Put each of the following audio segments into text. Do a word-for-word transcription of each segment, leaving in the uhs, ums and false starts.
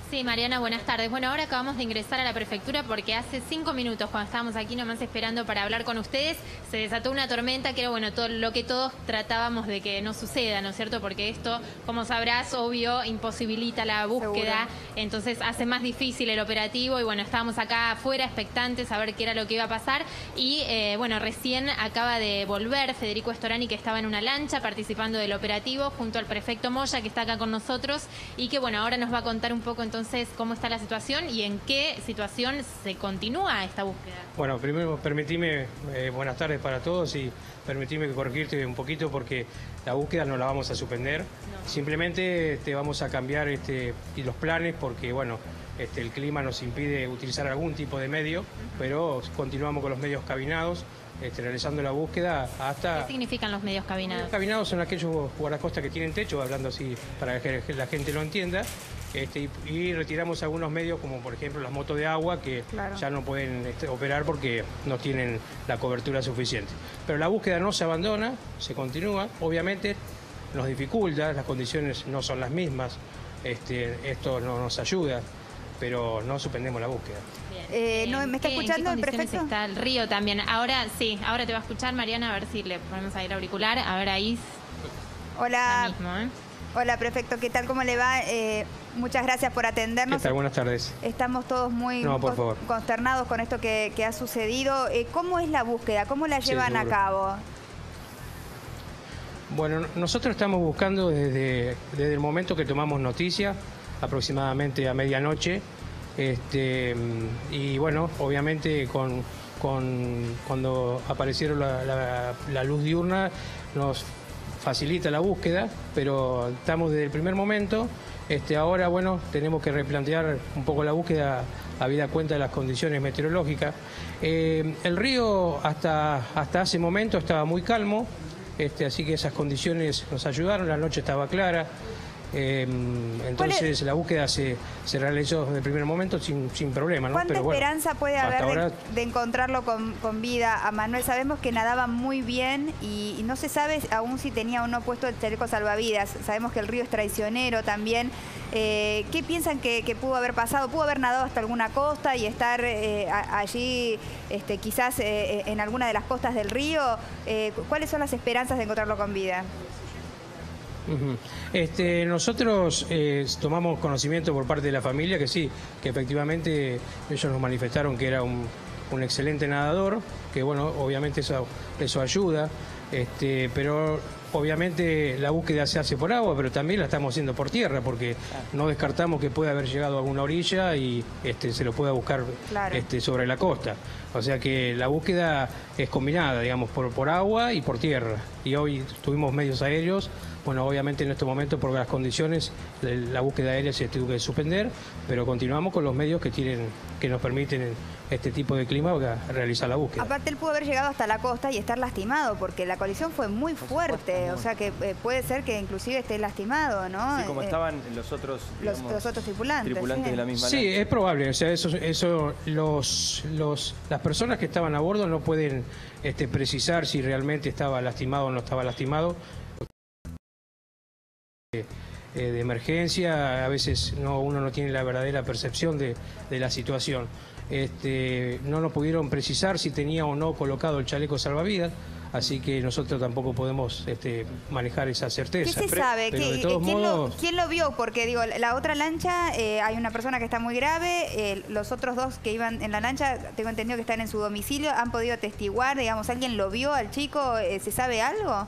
Sí, Mariana, buenas tardes. Bueno, ahora acabamos de ingresar a la prefectura porque hace cinco minutos, cuando estábamos aquí nomás esperando para hablar con ustedes, se desató una tormenta que era bueno todo lo que todos tratábamos de que no suceda, ¿no es cierto? Porque esto, como sabrás, obvio, imposibilita la búsqueda, seguro. Entonces hace más difícil el operativo y bueno, estábamos acá afuera expectantes a ver qué era lo que iba a pasar y eh, bueno, recién acaba de volver Federico Storani, que estaba en una lancha participando del operativo junto al prefecto Moya, que está acá con nosotros y que bueno, ahora nos va a contar un poco entonces Entonces, ¿cómo está la situación y en qué situación se continúa esta búsqueda? Bueno, primero permitime, eh, buenas tardes para todos y permitime corregirte un poquito porque la búsqueda no la vamos a suspender. No. Simplemente te vamos a cambiar este, los planes porque, bueno, este, el clima nos impide utilizar algún tipo de medio, uh-huh. pero continuamos con los medios cabinados. Este, realizando la búsqueda hasta... ¿Qué significan los medios cabinados? Los cabinados son aquellos guardacostas que tienen techo, hablando así para que la gente lo entienda, este, y, y retiramos algunos medios como por ejemplo las motos de agua que claro. ya no pueden este, operar porque no tienen la cobertura suficiente. Pero la búsqueda no se abandona, se continúa, obviamente nos dificulta, las condiciones no son las mismas, este, esto no nos ayuda, pero no suspendemos la búsqueda. Eh, no, ¿Me está escuchando el prefecto? Está el río también. Ahora sí, ahora te va a escuchar Mariana, a ver si le ponemos ahí el auricular. A ver ahí. Hola. Mismo, ¿eh? Hola, prefecto, ¿qué tal? ¿Cómo le va? Eh, muchas gracias por atendernos. ¿Qué tal? Buenas tardes. Estamos todos muy no, por favor. consternados con esto que, que ha sucedido. Eh, ¿Cómo es la búsqueda? ¿Cómo la llevan sí, a cabo? Bueno, nosotros estamos buscando desde, desde el momento que tomamos noticia, aproximadamente a medianoche. Este, y bueno, obviamente con, con, cuando aparecieron la, la, la luz diurna nos facilita la búsqueda, pero estamos desde el primer momento. Este, ahora, bueno, tenemos que replantear un poco la búsqueda habida cuenta de las condiciones meteorológicas. Eh, el río hasta, hasta hace momento estaba muy calmo, este, así que esas condiciones nos ayudaron, la noche estaba clara. Eh, entonces la búsqueda se, se realizó desde el primer momento sin, sin problema, ¿no? ¿Cuánta Pero bueno, esperanza puede haber ahora... de, de encontrarlo con, con vida a Manuel? Sabemos que nadaba muy bien y, y no se sabe aún si tenía o no puesto el chaleco salvavidas. Sabemos que el río es traicionero también. Eh, ¿Qué piensan que, que pudo haber pasado? ¿Pudo haber nadado hasta alguna costa y estar eh, a, allí este, quizás eh, en alguna de las costas del río? Eh, ¿Cuáles son las esperanzas de encontrarlo con vida? Este, nosotros eh, tomamos conocimiento por parte de la familia que sí, que efectivamente ellos nos manifestaron que era un, un excelente nadador, que bueno, obviamente eso, eso ayuda, este, pero obviamente la búsqueda se hace por agua, pero también la estamos haciendo por tierra, porque no descartamos que pueda haber llegado a alguna orilla y este, se lo pueda buscar claro. este, sobre la costa. O sea que la búsqueda es combinada, digamos, por, por agua y por tierra. Y hoy tuvimos medios aéreos. Bueno, obviamente en este momento por las condiciones la búsqueda aérea se tuvo que suspender, pero continuamos con los medios que tienen, que nos permiten este tipo de clima para realizar la búsqueda. Aparte él pudo haber llegado hasta la costa y estar lastimado, porque la colisión fue muy fuerte, o sea que eh, puede ser que inclusive esté lastimado, ¿no? Sí, como eh, estaban los otros, digamos, los, los otros tripulantes. tripulantes ¿sí? de la misma Sí, lancha. es probable, o sea, eso, eso los, los, las personas que estaban a bordo no pueden este, precisar si realmente estaba lastimado o no estaba lastimado. De emergencia, a veces no, uno no tiene la verdadera percepción de, de la situación. Este, no nos pudieron precisar si tenía o no colocado el chaleco salvavidas, así que nosotros tampoco podemos este, manejar esa certeza. ¿Qué se sabe? Pero ¿Qué, de todos ¿quién, modos... lo, ¿Quién lo vio? Porque digo, la otra lancha, eh, hay una persona que está muy grave, eh, los otros dos que iban en la lancha, tengo entendido que están en su domicilio, han podido atestiguar, digamos, ¿alguien lo vio al chico? Eh, ¿Se sabe algo?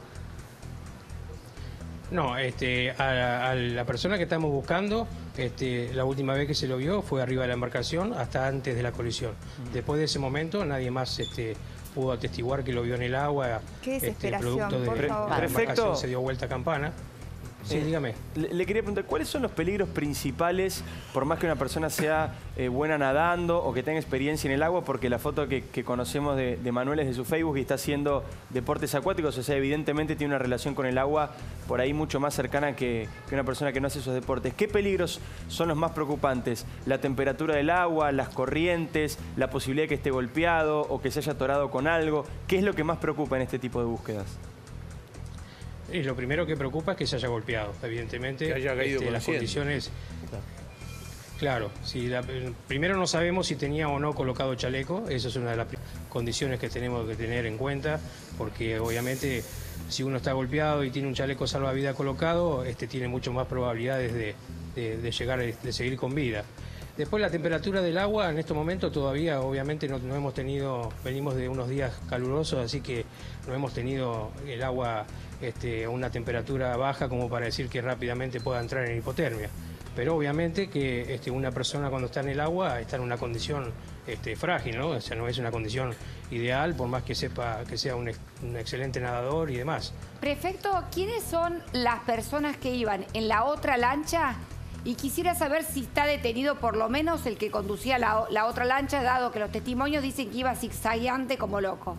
No, este, a, a la persona que estamos buscando, este, la última vez que se lo vio fue arriba de la embarcación hasta antes de la colisión. Después de ese momento nadie más este, pudo atestiguar que lo vio en el agua. Qué desesperación, este, producto de por favor. la Perfecto. embarcación se dio vuelta a campana. Sí, eh, dígame. Le, le quería preguntar, ¿cuáles son los peligros principales, por más que una persona sea eh, buena nadando o que tenga experiencia en el agua? Porque la foto que, que conocemos de, de Manuel es de su Facebook y está haciendo deportes acuáticos, o sea, evidentemente tiene una relación con el agua por ahí mucho más cercana que, que una persona que no hace esos deportes. ¿Qué peligros son los más preocupantes? ¿La temperatura del agua, las corrientes, la posibilidad de que esté golpeado o que se haya atorado con algo? ¿Qué es lo que más preocupa en este tipo de búsquedas? Y lo primero que preocupa es que se haya golpeado, evidentemente. Que haya caído este, las consciente. condiciones. Claro, si la- primero no sabemos si tenía o no colocado chaleco, eso es una de las condiciones que tenemos que tener en cuenta, porque obviamente si uno está golpeado y tiene un chaleco salvavidas colocado, este tiene mucho más probabilidades de, de- de llegar, de seguir con vida. Después la temperatura del agua, en estos momentos todavía obviamente no, no hemos tenido, venimos de unos días calurosos, así que no hemos tenido el agua este, a una temperatura baja como para decir que rápidamente pueda entrar en hipotermia. Pero obviamente que este, una persona cuando está en el agua está en una condición este, frágil, ¿no? O sea, no es una condición ideal, por más que sepa que sea un, ex- un excelente nadador y demás. Prefecto, ¿quiénes son las personas que iban en la otra lancha? Y quisiera saber si está detenido por lo menos el que conducía la, la otra lancha, dado que los testimonios dicen que iba zigzagueante como loco.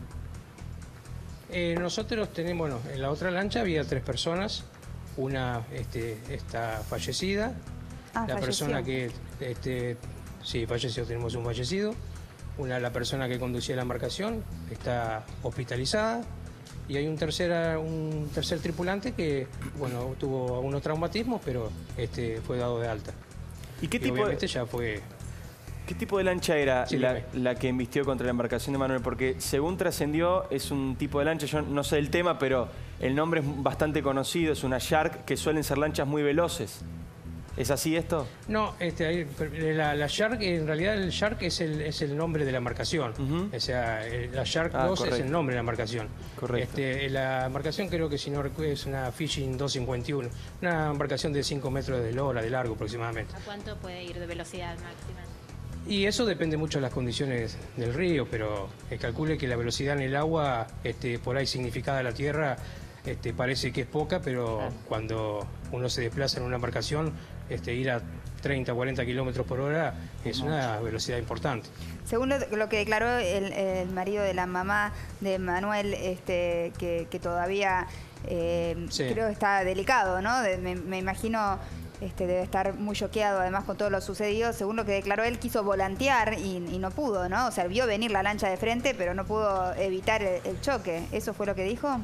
Eh, nosotros tenemos, bueno, en la otra lancha había tres personas. Una este, está fallecida, Ah, la falleció. persona que, este, sí, falleció, tenemos un fallecido. Una, la persona que conducía la embarcación está hospitalizada. Y hay un, tercera, un tercer tripulante que, bueno, tuvo algunos traumatismos, pero este, fue dado de alta. ¿Y qué Y tipo obviamente de, ya fue... qué tipo de lancha era Sí, la, dime. la que embistió contra la embarcación de Manuel? Porque según trascendió, es un tipo de lancha, yo no sé el tema, pero el nombre es bastante conocido, es una Shark, que suelen ser lanchas muy veloces. ¿Es así esto? No, este, ahí, la, la Shark, en realidad el Shark es el, es el nombre de la embarcación. Ujú. O sea, eh, la Shark Ah, dos es correcto. el nombre de la embarcación. Correcto. Este, la embarcación creo que si no recuerdo es una Fishing doscientos cincuenta y uno, una embarcación de cinco metros de eslora, de largo aproximadamente. ¿A cuánto puede ir de velocidad máxima? Y eso depende mucho de las condiciones del río, pero eh, calcule que la velocidad en el agua, este, por ahí significada a la tierra, este, parece que es poca, pero cuando uno se desplaza en una embarcación, este, ir a treinta, cuarenta kilómetros por hora es una velocidad importante. Según lo, lo que declaró el, el marido de la mamá de Manuel, este, que, que todavía eh, Sí. creo está delicado, ¿no? De- me, me imagino este, debe estar muy choqueado además con todo lo sucedido. Según lo que declaró él, quiso volantear y, y no pudo, ¿no? O sea, vio venir la lancha de frente, pero no pudo evitar el, el choque. ¿Eso fue lo que dijo?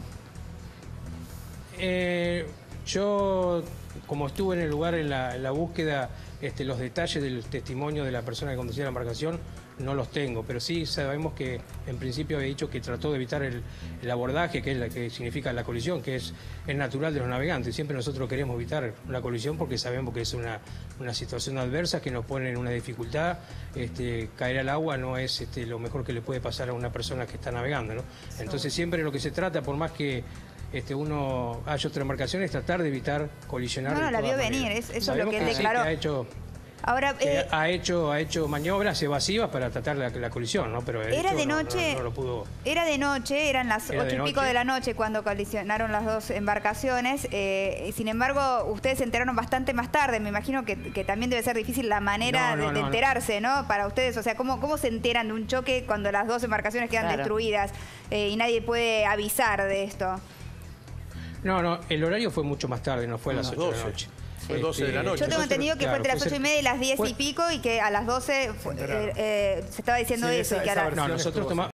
Eh, yo, como estuve en el lugar en la, en la búsqueda, este, los detalles del testimonio de la persona que conducía la embarcación no los tengo, pero sí sabemos que en principio había dicho que trató de evitar el, el abordaje, que es la que significa la colisión, que es, es natural de los navegantes. Siempre nosotros queremos evitar la colisión porque sabemos que es una, una situación adversa que nos pone en una dificultad. Este, caer al agua no es este, lo mejor que le puede pasar a una persona que está navegando, ¿no? Entonces siempre lo que se trata, por más que este, uno haya otra embarcación, es tratar de evitar colisionar. No, no, de la todas vio venir, maneras. es- eso es Sabemos lo que él sí, declaró. ha hecho, Ahora, que eh, ha hecho, ha hecho maniobras evasivas para tratar la, la colisión, ¿no? Pero de Era hecho de no- no- noche. no lo pudo. Era de noche, eran las Era de ocho y pico noche. de la noche cuando colisionaron las dos embarcaciones. eh, sin embargo, ustedes se enteraron bastante más tarde. Me imagino que, que también debe ser difícil la manera No, no, de, de no, no. enterarse, ¿no? Para ustedes, o sea, ¿cómo, cómo se enteran de un choque cuando las dos embarcaciones quedan Claro. destruidas eh, y nadie puede avisar de esto? No, no, el horario fue mucho más tarde, no fue a las ocho de la noche. Fue doce de la noche. Yo tengo nosotros- entendido que claro, fue entre las fue ocho y cer- media y las diez fue- y pico y que a las doce fue- eh, eh, se estaba diciendo Sí, eso. esa- y que a esa la- versión No, nosotros estuvo tomamos...